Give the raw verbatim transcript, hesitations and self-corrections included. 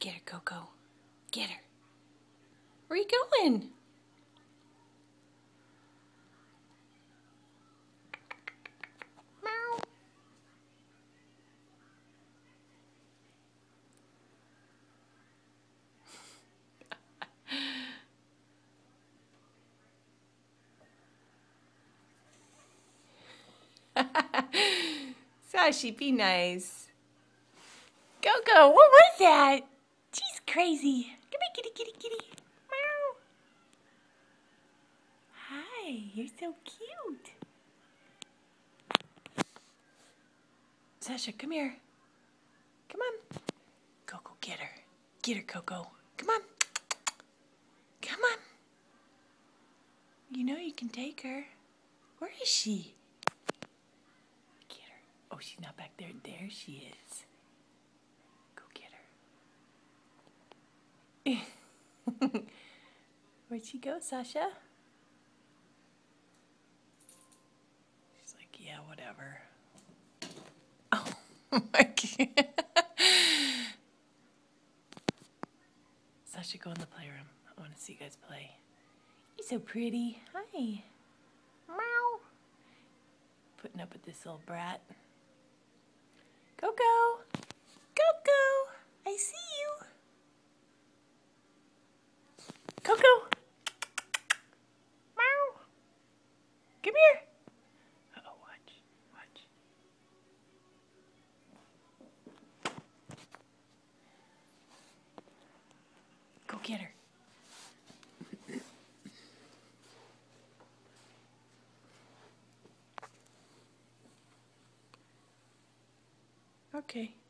Get her, Coco. Get her. Where are you going? Meow. Sashi, be nice. Coco, what was that? She's crazy. Come here, kitty, kitty, kitty. Meow. Hi, you're so cute. Sasha, come here. Come on. Coco, get her. Get her, Coco. Come on. Come on. You know you can take her. Where is she? Get her. Oh, she's not back there. There she is. Go get her. Where'd she go, Sasha? She's like, yeah, whatever. Oh my God. Sasha, go in the playroom. I want to see you guys play. You're so pretty. Hi. Meow. Putting up with this little brat. Coco. Coco. I see you. Coco. Meow. Come here. Uh-oh, watch. Watch. Go get her. Okay.